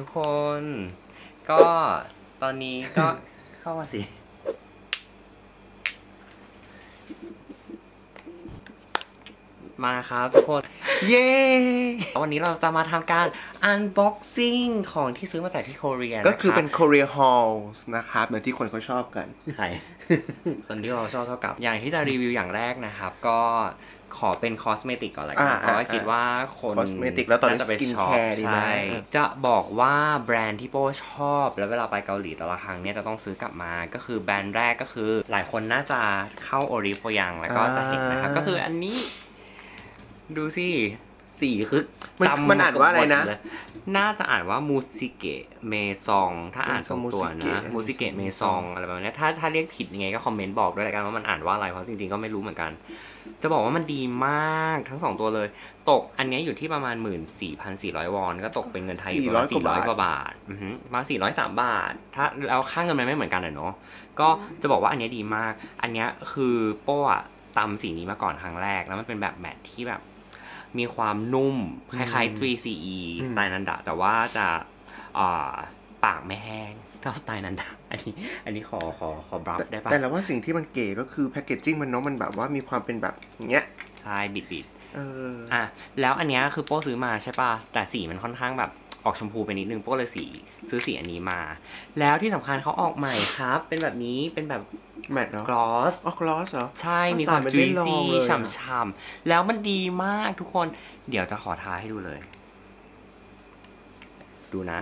ทุกคน ก็ตอนนี้ก็ เข้ามาสิมาครับทุกคน เย้วันนี้เราจะมาทำการ unboxing ของที่ซื้อมาจากที่เกาหลีก็คือเป็น Korea Halls นะครับเหมือนที่คนเขาชอบกันใช่คนที่เราชอบเท่ากับอย่างที่จะรีวิวอย่างแรกนะครับก็ขอเป็นคอสเมติกก่อนละกันเพราะว่าคิดว่าคนคอสเมติกแล้วตอนนี้สกินแคร์ดีไหมจะบอกว่าแบรนด์ที่โป้ชอบแล้วเวลาไปเกาหลีแต่ละครั้งเนี่ยจะต้องซื้อกลับมาก็คือแบรนด์แรกก็คือหลายคนน่าจะเข้าโอริโฟยังแล้วก็จะเห็นนะครับก็คืออันนี้ดูสิสีคือมันอ่านว่าอะไรนะน่าจะอ่านว่ามูซิเกะเมซองถ้าอ่านตรงตัวนะมูซิเกะเมซองอะไรแบบนี้ถ้าเรียกผิดยังไงก็คอมเมนต์บอกด้วยละกันว่ามันอ่านว่าอะไรเพราะจริงๆก็ไม่รู้เหมือนกันจะบอกว่ามันดีมากทั้ง2ตัวเลยตกอันนี้อยู่ที่ประมาณ 14,400 วอนก็ตกเป็นเงินไทยประมาณ400 กว่าบาทมา403 บาทถ้าแล้วค่าเงินมันไม่เหมือนกันเนาะก็จะบอกว่าอันนี้ดีมากอันนี้คือโป้อะตำสีนี้มาก่อนครั้งแรกแล้วมันเป็นแบบแมทที่แบบมีความนุ่มคล้ายๆ 3CE สไตล์นันดะแต่ว่าจะปากไม่แห้งเท่าสไตล์นันดะอันนี้ขอบรับได้ปะแต่เราว่าสิ่งที่มันเก๋ก็คือแพคเกจจิ้งมันเนาะมันแบบว่ามีความเป็นแบบอย่างเงี้ยใช่บิดแล้วอันนี้คือโป้ซื้อมาใช่ป่ะแต่สีมันค่อนข้างแบบออกชมพูไปนิดนึงโป้เลยซื้อสีอันนี้มาแล้วที่สำคัญเขาออกใหม่ครับเป็นแบบนี้เป็นแบบแมทเนาะกลอสกลอสเหรอใช่มีความจุยซี่ฉ่ำๆแล้วมันดีมากทุกคนเดี๋ยวจะขอทาให้ดูเลยดูนะ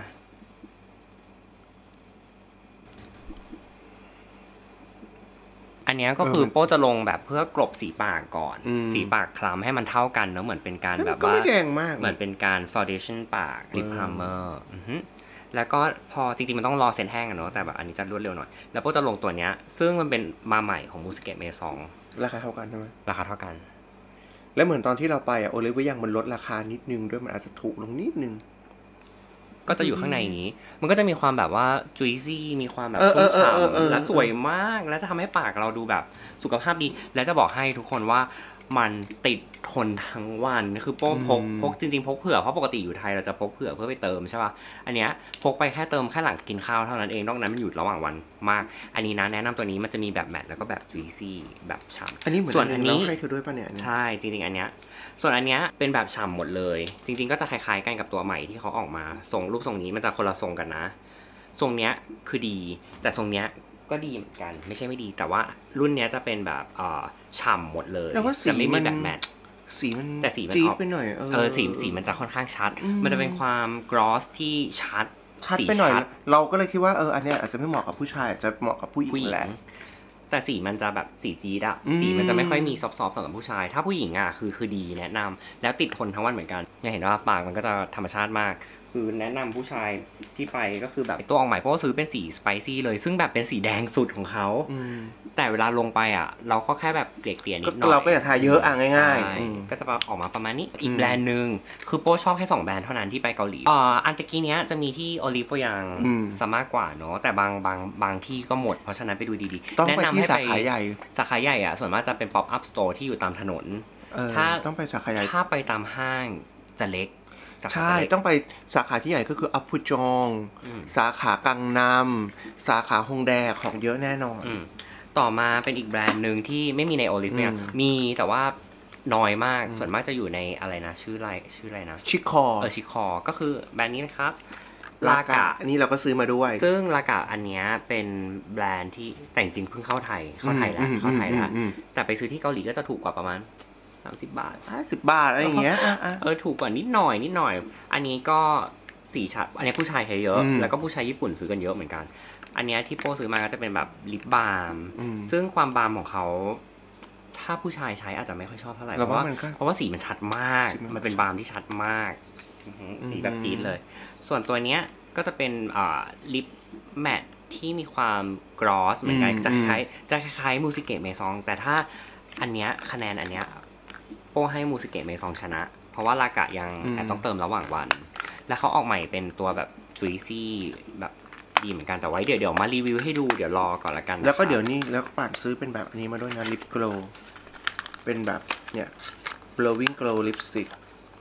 อันนี้ก็คือโป้จะลงแบบเพื่อกลบสีปากก่อนสีปากคล้ำให้มันเท่ากันเนอะเหมือนเป็นการแบบว่าไม่แดงมากเหมือนเป็นการ foundation ปาก lip primer แล้วก็พอจริงๆมันต้องรอเซ็ตแห้งอะเนอะแต่แบบอันนี้จะรวดเร็วหน่อยแล้วโป้จะลงตัวเนี้ยซึ่งมันเป็นมาใหม่ของมูสเกตเมซองราคาเท่ากันใช่ไหมราคาเท่ากันแล้วเหมือนตอนที่เราไปอะโอลิฟยังมันลดราคานิดนึงด้วยมันอาจจะถูกลงนิดนึงก็จะอยู่ข้างในอย่างนี้มันก็จะมีความแบบว่าจุยซี่มีความแบบชุ่มฉ่ำและสวยมากและจะทำให้ปากเราดูแบบสุขภาพดีและจะบอกให้ทุกคนว่ามันติดทนทั้งวันคือโป้พกจริงๆพกเผื่อเพราะปกติอยู่ไทยเราจะพกเผื่อเพื่อไปเติมใช่ป่ะอันเนี้ยพกไปแค่เติมแค่หลังกินข้าวเท่านั้นเองนอกนั้นมันอยู่ระหว่างวันมากอันนี้นะแนะนำตัวนี้มันจะมีแบบแมตต์แล้วก็แบบจุยซี่แบบฉ่ำอันนี้เหมือนส่วนอันนี้ให้เธอด้วยป่ะเนี่ยใช่จริงๆอันเนี้ยส่วนอันเนี้ยเป็นแบบฉ่ำหมดเลยจริงๆก็จะคล้ายๆกันกับตัวใหม่ที่เขาออกมาทรงรูปทรงนี้มันจะคนละทรงกันนะทรงเนี้ยคือดีแต่ทรงเนี้ยก็ดีเหมือนกันไม่ใช่ไม่ดีแต่ว่ารุ่นเนี้ยจะเป็นแบบฉ่ำหมดเลยแต่ไม่มีแบบแมทสีมันแต่สีมันจี๊ดไปหน่อยสีมันจะค่อนข้างชัดมันจะเป็นความกรอสที่ชัดไปหน่อยเราก็เลยคิดว่าอันเนี้ยอาจจะไม่เหมาะกับผู้ชายจะเหมาะกับผู้หญิงแหละแต่สีมันจะแบบสีจี๊ดอะสีมันจะไม่ค่อยมีซอฟต์ๆสำหรับผู้ชายถ้าผู้หญิงอะคือดีแนะนำแล้วติดทนทั้งวันเหมือนกันอย่างเห็นว่าปากมันก็จะธรรมชาติมากคือแนะนำผู้ชายที่ไปก็คือแบบตัวออกใหม่เพราะว่าซื้อเป็นสีสไปซี่เลยซึ่งแบบเป็นสีแดงสุดของเขาแต่เวลาลงไปอ่ะเราก็แค่แบบเกลี่ยนิดหน่อยเราก็อย่าทาเยอะง่ายๆก็จะออกมาประมาณนี้อีกแบรนด์หนึ่งคือโป้ชอบแค่2แบรนด์เท่านั้นที่ไปเกาหลีอันตะกี้เนี้ยจะมีที่โอลิฟยังซะมากกว่าเนาะแต่บางที่ก็หมดเพราะฉะนั้นไปดูดีๆแนะนำให้ไปสาขาใหญ่อ่ะส่วนมากจะเป็น pop up store ที่อยู่ตามถนนถ้าต้องไปสาขาใหญ่ถ้าไปตามห้างจะเล็กใช่ต้องไปสาขาที่ใหญ่ก็คืออัพพุจองสาขากังนำสาขาฮงแดของเยอะแน่นอนต่อมาเป็นอีกแบรนด์หนึ่งที่ไม่มีในโอลิฟยังมีแต่ว่าน้อยมากส่วนมากจะอยู่ในอะไรนะชื่ออะไรนะชิคอชิคอก็คือแบรนด์นี้นะครับลากะอันนี้เราก็ซื้อมาด้วยซึ่งลากะอันนี้เป็นแบรนด์ที่แต่จริงเพิ่งเข้าไทยแล้วแต่ไปซื้อที่เกาหลีก็จะถูกกว่าประมาณ30 บาท 50 บาทอะไรอย่างเงี้ยถูกกว่านิดหน่อยอันนี้ก็สีชัดอันนี้ผู้ชายใช้เยอะแล้วก็ผู้ชายญี่ปุ่นซื้อกันเยอะเหมือนกันอันนี้ที่โป้ซื้อมาก็จะเป็นแบบลิปบาล์มซึ่งความบาล์มของเขาถ้าผู้ชายใช้อาจจะไม่ค่อยชอบเท่าไหร่เพราะว่าสีมันชัดมากมันเป็นบาล์มที่ชัดมากสีแบบจี๊ดเลยส่วนตัวเนี้ยก็จะเป็นลิปแมทที่มีความกรอสเหมือนกันจะคล้ายมูซิเกะเมซองแต่ถ้าอันเนี้ยคะแนนอันเนี้ยโป้ให้มูซิเกะเมซองชนะเพราะว่าลากะยังแอบต้องเติมระหว่างวันแล้วเขาออกใหม่เป็นตัวแบบจุยซี่แบบดีเหมือนกันแต่ไว้เดี๋ยวมารีวิวให้ดูเดี๋ยวรอก่อนละกันแล้วก็เดี๋ยวนี้แล้วป่านซื้อเป็นแบบอันนี้มาด้วยนะลิปโกลเป็นแบบเนี่ย glowing glow lipstick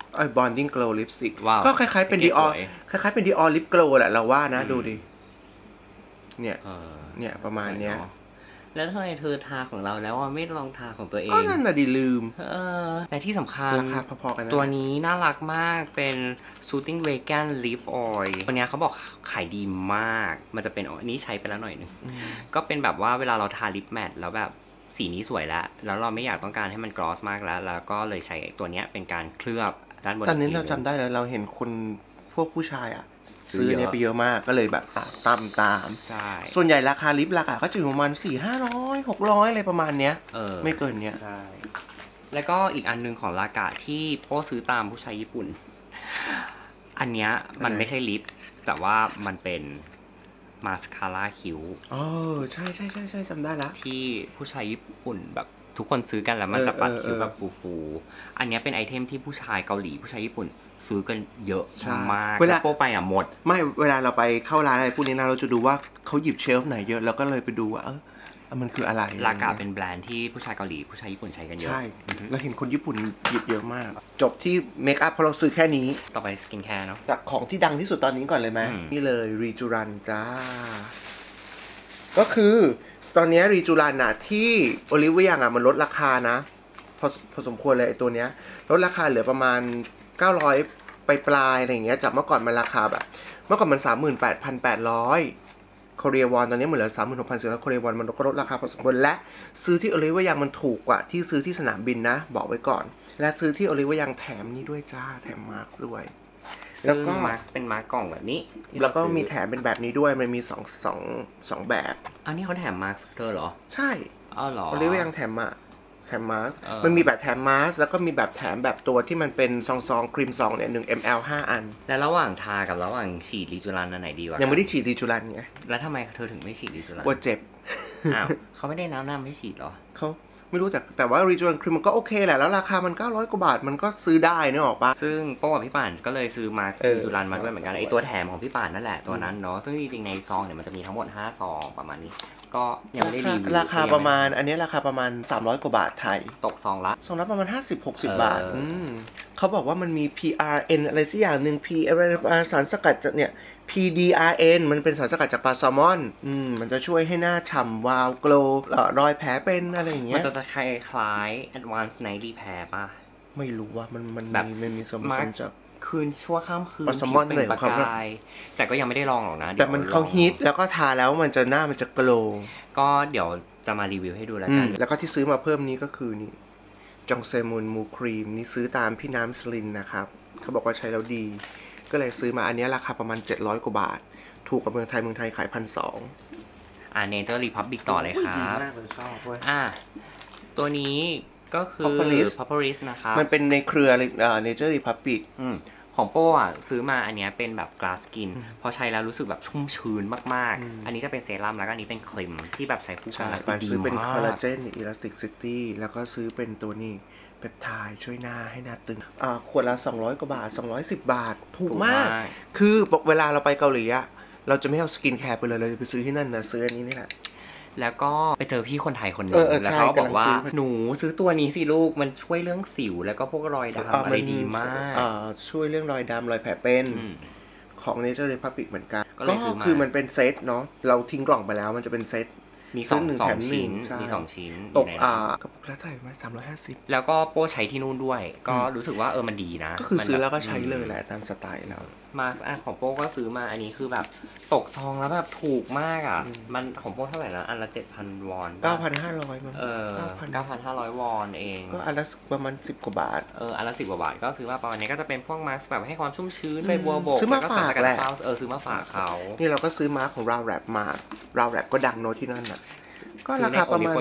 bonding glow lipstick ว้าวก็คล้ายๆเป็นแพ็กเกจ Dior สวยคล้ายๆเป็น Dior lip glow แหละเราว่านะดูดิเนี่ยเออเนี่ยประมาณเนี้ยสวยอะแล้วทำไมเธอทาของเราแล้วไม่ลองทาของตัวเองก็นั่นน่ะดิลืมและที่สำคัญราคาพอๆกันนะตัวนี้น่ารักมากเป็น Soothing Vegan Lip Oil ตัวเนี้ยเขาบอกขายดีมาก มันจะเป็นอันนี้ใช้ไปแล้วหน่อยนึง ก็เป็นแบบว่าเวลาเราทาลิปแมทแล้วแบบสีนี้สวยแล้วเราไม่อยากต้องการให้มันกลอสมากแล้วก็เลยใช้ตัวเนี้ยเป็นการเคลือบด้านบนตอนนี้เราจำได้แล้วเราเห็นคนพวกผู้ชายอ่ะซื้อเนี่ยไปเยอะมากก็เลยแบบตามใช่ส่วนใหญ่ราคาลิปราคาก็จะอยู่ประมาณ400-500-600อะไรประมาณเนี้ยไม่เกินเนี้ยใช่แล้วก็อีกอันนึงของลากาที่โป้ซื้อตามผู้ชายญี่ปุ่น อันเนี้ยมันไม่ใช่ลิปแต่ว่ามันเป็นมาสคาร่าคิ้วใช่จำได้ละที่ผู้ชายญี่ปุ่นแบบทุกคนซื้อกันแล้วมันจะปัดคิ้วแบบฟูๆอันเนี้ยเป็นไอเทมที่ผู้ชายเกาหลีผู้ชายญี่ปุ่นซื้อกันเยอะมากเวลาโป้ไปหมดไม่เวลาเราไปเข้าร้านอะไรพวกนี้นะเราจะดูว่าเขาหยิบเชลฟ์ไหนเยอะแล้วก็เลยไปดูว่ามันคืออะไรลากาเป็นแบรนด์ที่ผู้ชายเกาหลีผู้ชายญี่ปุ่นใช้กันเยอะใช่เราเห็นคนญี่ปุ่นหยิบเยอะมากจบที่เมคอัพเพราะเราซื้อแค่นี้ต่อไปสกินแคร์เนาะจากของที่ดังที่สุดตอนนี้ก่อนเลยไหมนี่เลยรีจูรันจ้าก็คือตอนนี้รีจูรันน่ะที่โอลิเวียงมันลดราคานะพอสมควรเลยตัวเนี้ยลดราคาเหลือประมาณ900ปลายอะไรอย่างเงี้ยจากเมื่อก่อนมันราคาแบบเมื่อก่อนมัน 38,800 โคเรียวอนตอนนี้เหมือนเหลือ 36,400 โคเรียวอนมันก็ลดราคาพอสมควรและซื้อที่โอลิเวียงมันถูกกว่าที่ซื้อที่สนามบินนะบอกไว้ก่อนและซื้อที่โอลิเวียงแถมนี้ด้วยจ้าแถมมาร์คด้วยแล้วก็มาร์คเป็นมาร์คกล่องแบบนี้แล้วก็มีแถมเป็นแบบนี้ด้วยมันมี2แบบอันนี้เขาแถมมาร์คเธอเหรอใช่เหรอโอลิเวียงแถมมาร์คมันมีแบบแถมมาร์คแล้วก็มีแบบแถมแบบตัวที่มันเป็นซองครีมซองเนี่ย1 ml 5 อันแล้วระหว่างทากับระหว่างฉีดรีจูรันอันไหนดีวะยังไม่ได้ฉีดรีจูรันไงแล้วทำไมเธอถึงไม่ฉีดรีจูรันกลัวเจ็บอ้าวเขาไม่ได้แนะนำให้ฉีดหรอเขาไม่รู้แต่ว่ารีจูรันครีมมันก็โอเคแหละแล้วราคามัน900 กว่าบาทมันก็ซื้อได้นึกออกปะซึ่งโป้กับพี่ป่านก็เลยซื้อมาร์ครีจูรันมาด้วยเหมือนกันไอตัวแถมของพี่ป่านนั่นแหละตัวนั้นเนาะซึ่งจริงๆในซองเนี่ยมันจะมีทั้งหมด5ซองประมาณนี้ก็ยังไม่ได้รีวิวราคาประมาณอันนี้ราคาประมาณ300 กว่าบาทไทยตกซองละประมาณ50-60 บาทเขาบอกว่ามันมี PRN อะไรสักอย่างหนึ่ง สารสกัดจากเนี่ย PDRN มันเป็นสารสกัดจากปลาแซลมอนมันจะช่วยให้หน้าฉ่ำวาวโกลว์รอยแผลเป็นอะไรอย่างเงี้ยมันจะคล้ายๆ Advanced Night Repair ป่ะไม่รู้ว่ามันมีสมจากคืนชั่วข้ามคืนปลาแซลมอนเลยประกายแต่ก็ยังไม่ได้ลองหรอกนะแต่มันเขาฮิตแล้วก็ทาแล้วมันจะหน้ามันจะโกลว์ก็เดี๋ยวจะมารีวิวให้ดูแล้วกันแล้วก็ที่ซื้อมาเพิ่มนี้ก็คือนี่จองเซมุนมูครีมนี่ซื้อตามพี่น้ำสลินนะครับเขาบอกว่าใช้แล้วดีก็เลยซื้อมาอันนี้ราคาประมาณ700 กว่าบาทถูกกว่าเมืองไทยขาย 1,200 Nature Republic ต่อเลยครับดีมากเลยชอบเว้ยตัวนี้ก็คือ Propolis นะครับมันเป็นในเครือNature Republic ของโป้ซื้อมาอันนี้เป็นแบบ glass skin พอใช้แล้วรู้สึกแบบชุ่มชื้นมากๆอันนี้จะเป็นเซรั่มแล้วก็อันนี้เป็นครีมที่แบบใช้คู่กันแล้วดีมากซื้อเป็นคอลลาเจนElasticity แล้วก็ซื้อเป็นตัวนี้เปปไทด์ช่วยหน้าให้หน้าตึงขวดละ200 กว่าบาท210 บาทถูกมากคือเวลาเราไปเกาหลีเราจะไม่เอาสกินแคร์ไปเลยเราจะไปซื้อที่นั่นนะซื้ออันนี้นี่แหละแล้วก็ไปเจอพี่คนไทยคนนึงแล้วเขาบอกว่าหนูซื้อตัวนี้สิลูกมันช่วยเรื่องสิวแล้วก็พวกรอยดำอะไรดีมากช่วยเรื่องรอยดำรอยแผลเป็นของ Nature Republic เหมือนกันก็คือมันเป็นเซตเนาะเราทิ้งกล่องไปแล้วมันจะเป็นเซตมี2 ชิ้นมี2 ชิ้นตกกระปุกละเท่าไหร่มา350 แล้วก็โป้ใช้ที่นู่นด้วยก็รู้สึกว่ามันดีนะก็คือซื้อแล้วก็ใช้เลยแหละตามสไตล์เรามาของโป้ก็ซื้อมาอันนี้คือแบบตกซองแล้วแบบถูกมากมันของโป้เท่าไหร่นะอันละ 7,000 วอน 9,500 มั้ง 9,500 วอนเองก็อันละประมาณ10 กว่าบาทอันละ10 กว่าบาทก็ซื้อมาประมาณนี้ก็จะเป็นพวกมาสแบบให้ความชุ่มชื้นใบบัวบกซื้อมาฝากแหละซื้อมาฝากเขานี่เราก็ซื้อมาของเราแรปมาเราแรปก็ดังโน้ตที่นั่นน่ะก็ราคาประมาณ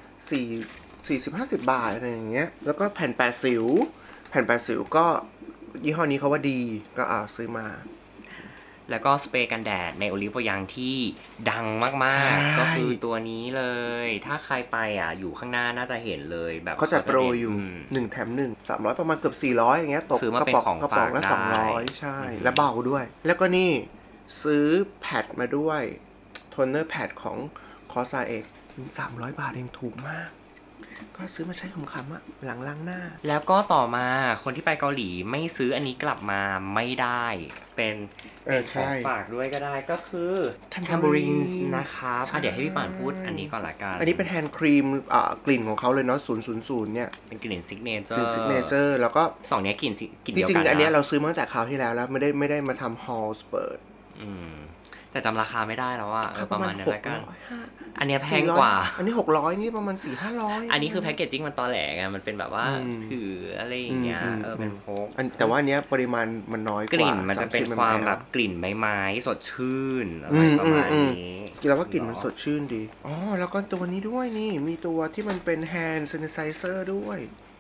40-50 บาทอะไรอย่างเงี้ยแล้วก็แผ่นแปะสิวก็ยี่ห้อนี้เขาว่าดีก็ซื้อมาแล้วก็สเปรย์กันแดดในโอลิฟโฟยังที่ดังมากๆก็คือตัวนี้เลยถ้าใครไปอยู่ข้างหน้าน่าจะเห็นเลยแบบเขาจัดโปรอยู่1 แถม 1 300ประมาณเกือบ400อย่างเงี้ยตกกระป๋องละ200ใช่แล้วเบาด้วยแล้วก็นี่ซื้อแพดมาด้วยโทนเนอร์แพดของคอสซาเอ็ก300 บาทเองถูกมากก็ซื้อมาใช้ขำๆอะหลังล้างหน้าแล้วก็ต่อมาคนที่ไปเกาหลีไม่ซื้ออันนี้กลับมาไม่ได้เป็นของฝากด้วยก็ได้ก็คือ Tambourine นะครับเดี๋ยวให้พี่ป่านพูดอันนี้ก่อนละกันอันนี้เป็นแฮนด์ครีมกลิ่นของเขาเลยเนาะ000เนี่ยเป็นกลิ่นซิกเนเจอร์แล้วก็ 2เนี้ยกลิ่นเดียวกันจริงๆอันนี้เราซื้อมาตั้งแต่คราวที่แล้วไม่ได้มาทำฮอลล์เปิดแต่จำราคาไม่ได้แล้วว่าประมาณนี้ละกันอันนี้แพงกว่าอันนี้600นี่ประมาณ400-500 อันนี้คือแพ็กเกจจิ้งมันตอแหลไงมันเป็นแบบว่าถืออะไรอย่างเงี้ยเป็นพกแต่ว่าอันนี้ปริมาณมันน้อยกว่ากลิ่นมันจะเป็นความแบบกลิ่นไม้สดชื่นอะไรประมาณนี้แล้วก็กลิ่นมันสดชื่นดีอ๋อแล้วก็ตัวนี้ด้วยนี่มีตัวที่มันเป็น hand sanitizer ด้วย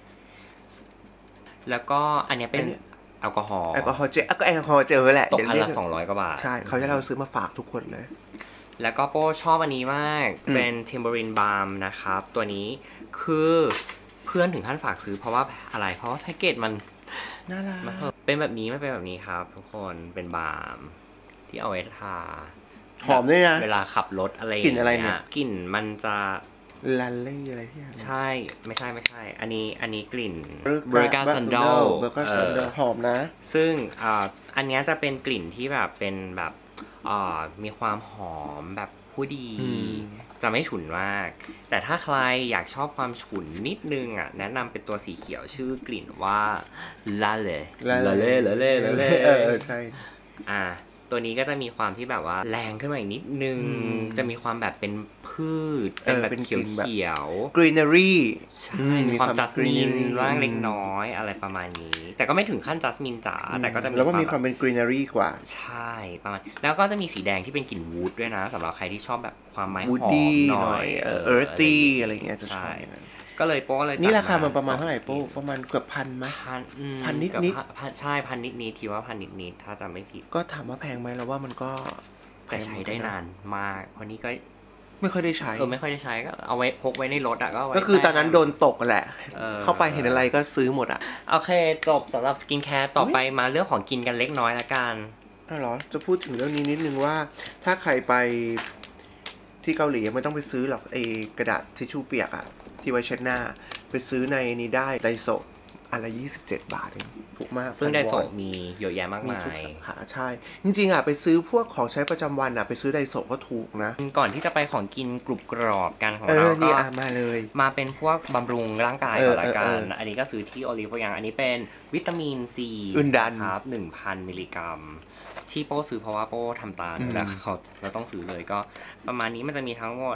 แล้วก็อันนี้เป็นแอลกอฮอล์เจลก็แอลกอฮอล์เจลแหละตกอันละ200 กว่าบาทใช่เขาจะเราซื้อมาฝากทุกคนเลยแล้วก็โป้ชอบอันนี้มากเป็น Tambourine Balm นะครับตัวนี้คือเพื่อนถึงขั้นฝากซื้อเพราะว่าอะไรเพราะว่าแพ็กเกจมันน่ารักเป็นแบบนี้ไม่เป็นแบบนี้ครับทุกคนเป็นบาล์มที่เอาไว้ทาหอมด้วยนะเวลาขับรถอะไรกลิ่นอะไรเนี่ยกลิ่นมันจะลันเล่อะไรที่ใช่ไม่ใช่อันนี้กลิ่นเบอร์กาซันโดหอมนะซึ่งอันนี้จะเป็นกลิ่นที่แบบเป็นแบบมีความหอมแบบผู้ดีจะไม่ฉุนมากแต่ถ้าใครอยากชอบความฉุนนิดนึงแนะนำเป็นตัวสีเขียวชื่อกลิ่นว่าลาเล่ใช่ตัวนี้ก็จะมีความที่แบบว่าแรงขึ้นมาอีกนิดนึงจะมีความแบบเป็นพืชเป็นแบบเขียวกรีนเนอรี่ใช่มีความจัสมินร่างเล็กน้อยอะไรประมาณนี้แต่ก็ไม่ถึงขั้นจัสมินจ๋าแต่ก็จะมีแล้วก็มีความเป็นกรีนเนอรี่กว่าใช่ประมาณแล้วก็จะมีสีแดงที่เป็นกลิ่นวูดด้วยนะสำหรับใครที่ชอบแบบความไม้หอมหน่อยเอิร์ธตี้อะไรเงี้ยจะชอบก็เลยโป้เลยนี่ราคามันประมาณเท่าไหร่โป้ประมาณเกือบพันไหมพันนิดใช่พันนิดคิดว่าพันนิดถ้าจำไม่ผิดก็ถามว่าแพงไหมเราว่ามันก็แต่ใช้ได้นานมากเพราะนี้ก็ไม่ค่อยได้ใช้ไม่ค่อยได้ใช้ก็เอาไว้พกไว้ในรถก็คือตอนนั้นโดนตกแหละเข้าไปเห็นอะไรก็ซื้อหมดโอเคจบสำหรับสกินแคร์ต่อไปมาเรื่องของกินกันเล็กน้อยละกันเหรอจะพูดถึงเรื่องนี้นิดนึงว่าถ้าใครไปที่เกาหลีไม่ต้องไปซื้อหรอกกระดาษทิชชู่เปียกที่ไว้เช็ดหน้าไปซื้อในนี้ได้ไดโซะอันละ27 บาทเองถูกมากซึ่งไดโซะมีเยอะแยะมากมายใช่จริงๆไปซื้อพวกของใช้ประจำวันไปซื้อไดโซะก็ถูกนะก่อนที่จะไปของกินกรุบกรอบกันของเราก็มาเลยมาเป็นพวกบำรุงร่างกายก่อนละกันอันนี้ก็ซื้อที่โอลิฟอย่างอันนี้เป็นวิตามินซีครับ 1,000 มิลลิกรัมที่โป้ซื้อเพราะว่าโป้ทำตาแล้วเราต้องซื้อเลยก็ประมาณนี้มันจะมีทั้งหมด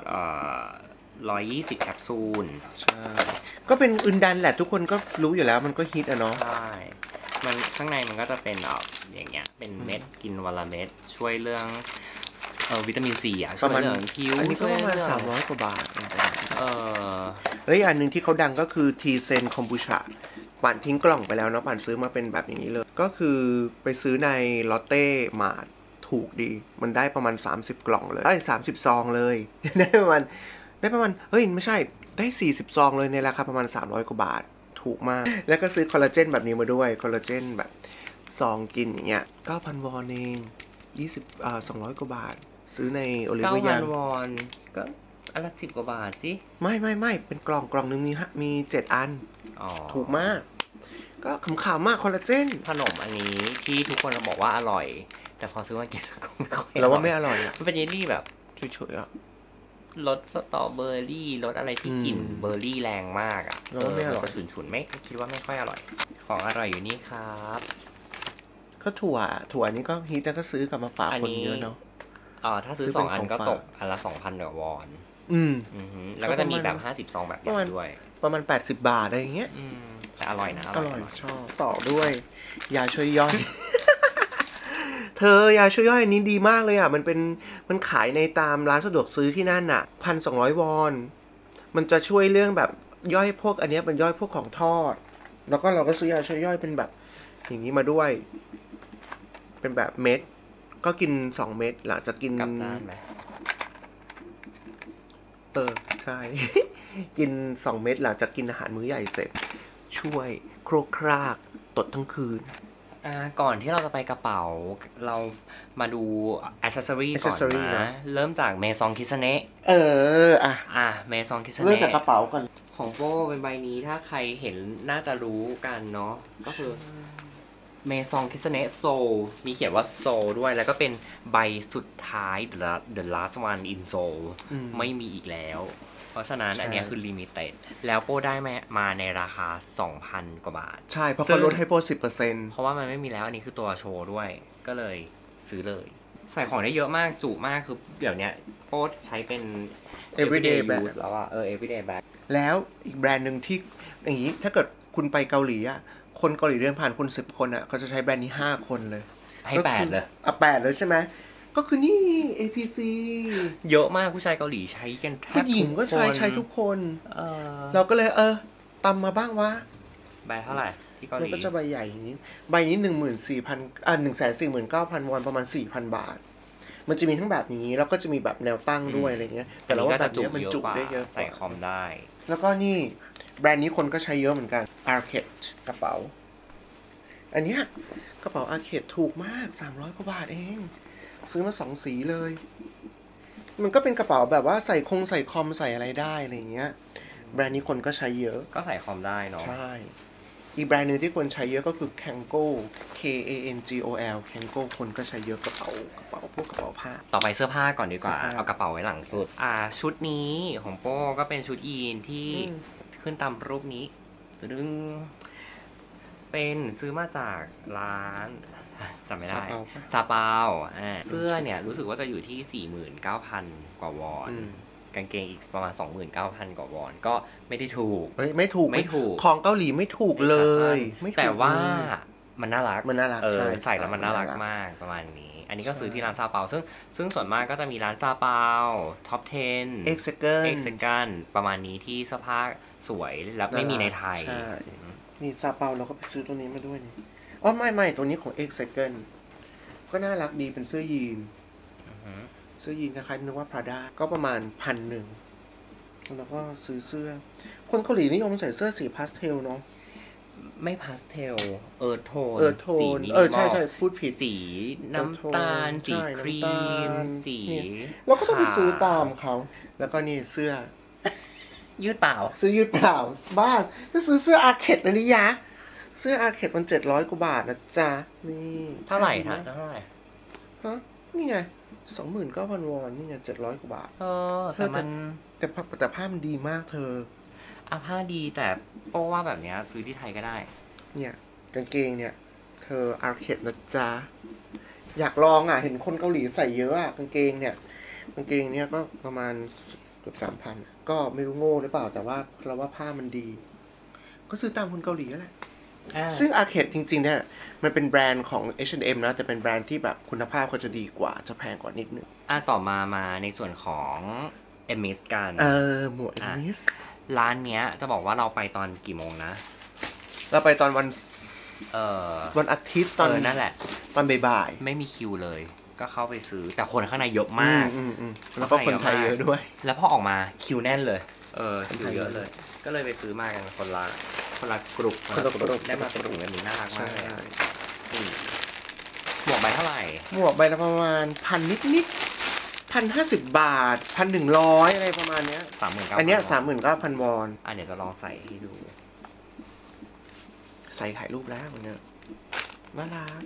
120 แคปซูลใช่ก็เป็นอึนดันแหละทุกคนก็รู้อยู่แล้วมันก็ฮิตเนาะใช่มันข้างในมันก็จะเป็นอย่างเงี้ยเป็นเม็ดกินวันละเม็ดช่วยเรื่องวิตามินซีช่วยเรื่องผิวอันนี้ก็ประมาณ300 กว่าบาทแล้วอันนึงที่เขาดังก็คือทีเซนคอมบูชาปั่นทิ้งกล่องไปแล้วเนาะปั่นซื้อมาเป็นแบบอย่างนี้เลยก็คือไปซื้อในลอตเต้มาร์ทถูกดีมันได้ประมาณ30 กล่องเลย30 ซองเลยได้ประมาณเฮ้ยไม่ใช่ได้40 ซองเลยในราคาประมาณ300 กว่าบาทถูกมากแล้วก็ซื้อคอลลาเจนแบบนี้มาด้วยคอลลาเจนแบบซองกินอย่างเงี้ย 9,000 วอนเอง200 กว่าบาทซื้อในโอลิเวีย 9,000 วอนก็อันละ10 กว่าบาทสิไม่เป็นกล่องนึงมี7 อันถูกมากก็ขำๆมากคอลลาเจนขนมอันนี้ที่ทุกคนบอกว่าอร่อยแต่พอซื้อมากินก็ไม่ค่อยเราว่าไม่อร่อยมันเป็นเยลลี่แบบเฉยรสสตรอเบอร์รี่รสอะไรที่กลิ่นเบอร์รี่แรงมากมันจะฉุนๆไม่คิดว่าไม่ค่อยอร่อยของอร่อยอยู่นี่ครับก็ถั่วนี้ก็ฮิตแล้วก็ซื้อกลับมาฝากคนเยอะเนาะถ้าซื้อ2 อันก็ตกอันละ 2,000 วอนแล้วก็จะมีแบบ50 ซองแบบนี้ด้วยประมาณ80 บาทอะไรอย่างเงี้ยแต่อร่อยนะอร่อยชอบต่อด้วยยาช่วยย่อยเธอยาช่วยย่อยอันนี้ดีมากเลยมันขายในตามร้านสะดวกซื้อที่นั่น1,200 วอนมันจะช่วยเรื่องแบบย่อยพวกอันนี้เป็นย่อยพวกของทอดแล้วก็เราก็ซื้อยาช่วยย่อยเป็นแบบอย่างนี้มาด้วยเป็นแบบเม็ดก็กิน2 เม็ดหลังจากกินกับด้านไหมใช่ กิน2 เม็ดหลังจากกินอาหารมื้อใหญ่เสร็จช่วยโครกครากตดทั้งคืนก่อนที่เราจะไปกระเป๋าเรามาดูอ c เซสซอรี่ก่อนนะเริ่มจากเมซองคิสเนะเมซองคิสเนะเริ่มจากกระเป๋าก่อนของโป้เป็นใบนี้ถ้าใครเห็นน่าจะรู้กันเนาะก็คือเมซองคิสเนโซมีเขียนว่าโซด้วยแล้วก็เป็นใบสุดท้าย the last one in Seoul ไม่มีอีกแล้ว เพราะฉะนั้นอันนี้คือลิมิเต็ดแล้วโป้ได้มาในราคา 2,000 กว่าบาทใช่เพราะเขาลดให้โป้ 10% เพราะว่ามันไม่มีแล้วอันนี้คือตัวโชว์ด้วยก็เลยซื้อเลยใส่ของได้เยอะมากจุมากคือเดี๋ยวนี้โป้ใช้เป็น everyday use แล้วอะeveryday bag แล้วอีกแบรนด์หนึ่งที่อย่างนี้ถ้าเกิดคุณไปเกาหลีอ่ะคนเกาหลีเดินผ่านคน10 คนอ่ะเขาจะใช้แบรนด์นี้5 คนเลยให้8เลย 8เลยใช่ไหมก็คือนี่ APC เยอะมากผู้ชายเกาหลีใช้กันแทบทุกคนผู้หญิงก็ใช้ทุกคนเราก็เลยตำมาบ้างวะใบเท่าไหร่ที่เกาหลีมันก็จะใบใหญ่อย่างนี้ใบนี้ 14,000 149,000 วอนประมาณ 4,000 บาทมันจะมีทั้งแบบนี้แล้วก็จะมีแบบแนวตั้งด้วยอะไรเงี้ยแต่เราว่าแบบนี้มันจุได้เยอะใส่คอมได้แล้วก็นี่แบรนด์นี้คนก็ใช้เยอะเหมือนกัน Arcade กระเป๋าอันนี้กระเป๋า Arcade ถูกมาก300 กว่าบาทเองซื้อมา2 สีเลยมันก็เป็นกระเป๋าแบบว่าใส่คอมใส่อะไรได้อะไรเงี้ยแบรนด์นี้คนก็ใช้เยอะก็ใส่คอมได้เนาะใช่อีกแบรนด์นึงที่คนใช้เยอะก็คือ Kango Kangol Kango คนก็ใช้เยอะกระเป๋าพวกกระเป๋าผ้าต่อไปเสื้อผ้าก่อนดีกว่าเอากระเป๋าไว้หลังสุดชุดนี้ของโป้ก็เป็นชุดยีนที่ขึ้นตามรูปนี้ตึ้งเป็นซื้อมาจากร้านจำไม่ได้ซาเปาเสื้อเนี่ยรู้สึกว่าจะอยู่ที่ 49,000 กว่าวอนกางเกงอีกประมาณ 29,000 กว่าวอนก็ไม่ได้ถูกไม่ถูกของเกาหลีไม่ถูกเลยแต่ว่ามันน่ารักใส่แล้วมันน่ารักมากประมาณนี้อันนี้ก็ซื้อที่ร้านซาเปาซึ่งส่วนมากก็จะมีร้านซาเปาท็อป 10 Exegan ประมาณนี้ที่เสื้อผ้าสวยและไม่มีในไทยมีซาเปาเราก็ไปซื้อตัวนี้มาด้วยนี่อ๋อไม่ตัวนี้ของ Exegan ก็น่ารักดีเป็นเสื้อยีนเสื้อยีนคล้ายๆนึกว่า Prada ก็ประมาณ 1,000 แล้วก็ซื้อเสื้อคนเกาหลีนิยมใส่เสื้อสีพาสเทลเนาะไม่พาสเทลโทนใช่พูดผิดสีน้ำตาลสีครีมสีเราก็ต้องไปซื้อตามเขาแล้วก็นี่เสื้อยืดเปล่าซื้อยืดเปล่าบ้าจะซื้อเสื้ออาร์เคดนะนี่ยะเสื้ออาร์เคดมัน700 กว่าบาทนะจ๊ะนี่เท่าไหร่ฮะฮะนี่ไง 29,000 วอนนี่ไง700 กว่าบาทแต่ผ้ามันดีมากเธอผ้าดีแต่โป้ว่าแบบเนี้ยซื้อที่ไทยก็ได้เนี่ยกางเกงเนี่ยเธออาร์เคดนะจ๊ะอยากลองเห็นคนเกาหลีใส่เยอะกางเกงเนี่ยก็ประมาณเกือบ 3,000 ก็ไม่รู้โง่หรือเปล่าแต่ว่าเราว่าผ้ามันดีก็ซื้อตามคนเกาหลีแหละซึ่งอาร์เคดจริงๆเนี่ยมันเป็นแบรนด์ของ H&M นะแต่เป็นแบรนด์ที่แบบคุณภาพเขาจะดีกว่าจะแพงกว่านิดนึงต่อมาในส่วนของเอมิสกันหมวกเอมิสร้านเนี้ยจะบอกว่าเราไปตอนกี่โมงนะเราไปตอนวันอาทิตย์ตอนนั่นแหละตอนบ่ายไม่มีคิวเลยก็เข้าไปซื้อแต่คนข้างในเยอะมากแล้วก็คนไทยเยอะด้วยแล้วพอออกมาคิวแน่นเลยคิวเยอะเลยก็เลยไปซื้อมากันคนละกลุ่มได้มาเป็นกลุ่มแบบนี้น่ารักมากหมวกใบเท่าไหร่หมวกใบละประมาณ1,000 นิด1,050 บาท 1,100 อะไรประมาณเนี้ย 39,000 อันเนี้ย 39,000 วอนเดี๋ยวจะลองใส่ให้ดูใส่ถ่ายรูปแล้วเนี่ยน่ารัก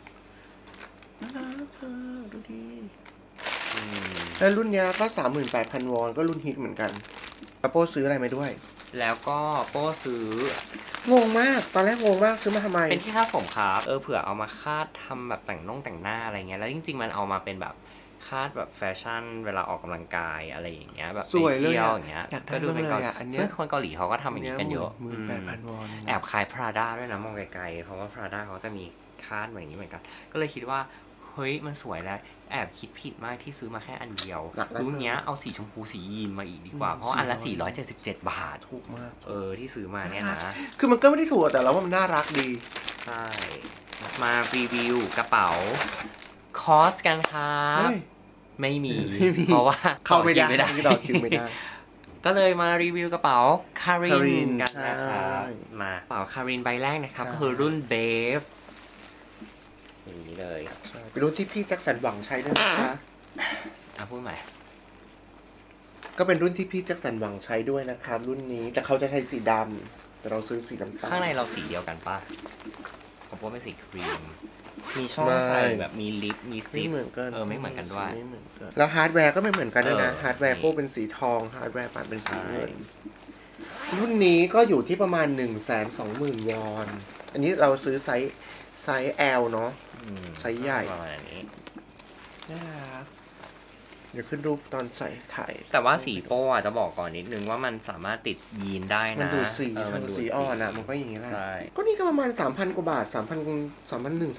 เธอดูดิแล้วรุ่นเนี้ยก็ 38,000 วอนก็รุ่นฮิตเหมือนกันแล้วโป้ซื้ออะไรมาด้วยแล้วก็โป้ซื้องงมากตอนแรกงงมากซื้อมาทำไมเป็นที่คาดผมครับเผื่อเอามาคาดทำแบบแต่งหน้าอะไรเงี้ยแล้วจริงๆมันเอามาเป็นแบบคาดแบบแฟชั่นเวลาออกกำลังกายอะไรอย่างเงี้ยแบบไปเที่ยวอย่างเงี้ยก็ดูเป็นเกาหลีซึ่งคนเกาหลีเขาก็ทำอย่างนี้กันเยอะแอบคล้าย Prada ด้วยนะมองไกลๆเพราะว่า Prada เขาจะมีคาดแบบนี้เหมือนกันก็เลยคิดว่าเฮ้ยมันสวยแล้วแอบคิดผิดมากที่ซื้อมาแค่อันเดียวรุ่นเนี้ยเอาสีชมพูสียีนมาอีกดีกว่าเพราะอันละ477 บาทถูกมากที่ซื้อมาเนี่ยนะคือมันก็ไม่ได้ถูกแต่เราว่ามันน่ารักดีใช่มารีวิวกระเป๋าคอสกันครับไม่มีเพราะว่าเข้าไม่ได้ก็เลยมารีวิวกระเป๋าคารินกันนะครับมากระเป๋าคารินใบแรกนะครับก็คือรุ่นเบฟอย่างนี้เลยเป็นรุ่นที่พี่แจ็คสันหวังใช้ด้วยนะคะพูดใหม่ก็เป็นรุ่นที่พี่แจ็คสันหวังใช้ด้วยนะครับรุ่นนี้แต่เขาจะใช้สีดำแต่เราซื้อสีน้ำตาลข้างในเราสีเดียวกันปะผมว่าเป็นสีครีมมีช่องใส่แบบมีลิปมีซิปไม่เหมือนกันไม่เหมือนกันด้วยแล้วฮาร์ดแวร์ก็ไม่เหมือนกันด้วยนะฮาร์ดแวร์โป้เป็นสีทองฮาร์ดแวร์ปัดเป็นสีเงินรุ่นนี้ก็อยู่ที่ประมาณ 120,000 วอนอันนี้เราซื้อไซส์ L เนาะไซส์ใหญ่ประมาณนี้น่ารักเดี๋ยวขึ้นรูปตอนใส่ถ่ายแต่ว่าสีโป้จะบอกก่อนนิดนึงว่ามันสามารถติดยีนได้นะมันดูสีอ่อนนะมันก็อย่างนี้แหละก็นี่ก็ประมาณ 3,000 กว่าบาท 3,100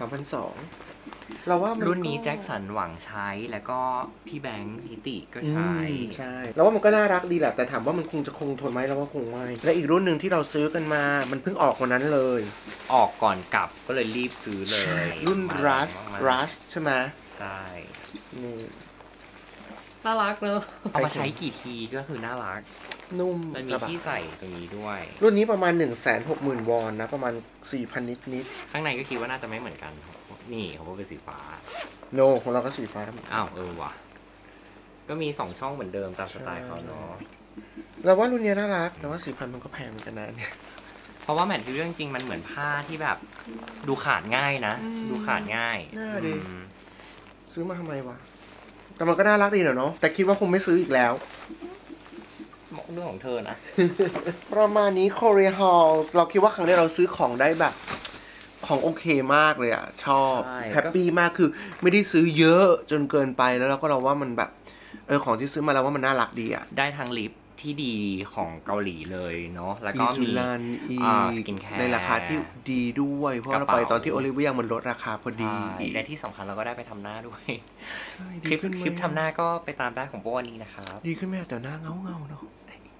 3,200เราว่ารุ่นนี้แจ็คสันหวังใช้แล้วก็พี่แบงค์ฮิติก็ใช่แล้วว่ามันก็น่ารักดีแหละแต่ถามว่ามันคงจะคงทนไหมเราว่าคงไม่และอีกรุ่นหนึ่งที่เราซื้อกันมามันเพิ่งออกวันนั้นเลยออกก่อนกลับก็เลยรีบซื้อเลยรุ่นรัสใช่ไหมใช่นี่น่ารักเนอะเอามาใช้กี่ทีก็คือน่ารักนุ่มมันมีที่ใส่ตรงนี้ด้วยรุ่นนี้ประมาณ 160,000 วอนนะประมาณ 4,000 นิดข้างในก็คิดว่าน่าจะไม่เหมือนกันนี่เขาเป็นสีฟ้าโนของเราก็สีฟ้าอ้าวว่ะก็มี2ช่องเหมือนเดิมตามสไตล์เขาเนาะเราว่ารุ่นนี้น่ารักแต่ว่า 4,000 มันก็แพงเหมือนกันนะเนี่ยเพราะว่าแมทที่เรื่องจริงมันเหมือนผ้าที่แบบดูขาดง่ายนะดูขาดง่ายน่าดีซื้อมาทำไมวะแต่มันก็น่ารักดีเนาะแต่คิดว่าคงไม่ซื้ออีกแล้วเรื่องของเธอนะประมาณนี้ Korea Halls เราคิดว่าครั้งนี้เราซื้อของได้แบบของโอเคมากเลยอ่ะชอบแฮปปี้มากคือไม่ได้ซื้อเยอะจนเกินไปแล้วเราก็เราว่ามันแบบของที่ซื้อมาแล้วว่ามันน่ารักดีอ่ะได้ทั้งลิปที่ดีของเกาหลีเลยเนาะแล้วก็มีสกินแคร์ในราคาที่ดีด้วยเพราะเราไปตอนที่โอลิเวียมันลดราคาพอดีและที่สำคัญเราก็ได้ไปทำหน้าด้วยคลิปทำหน้าก็ไปตามได้ของโป้วันนี้นะครับดีขึ้นไหมแต่หน้าเงาเนาะ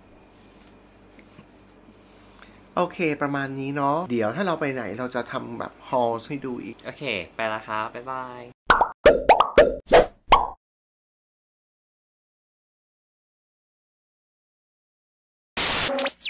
โอเคประมาณนี้เนาะเดี๋ยวถ้าเราไปไหนเราจะทำแบบฮอลให้ดูอีกโอเคไปละครับบ๊ายบาย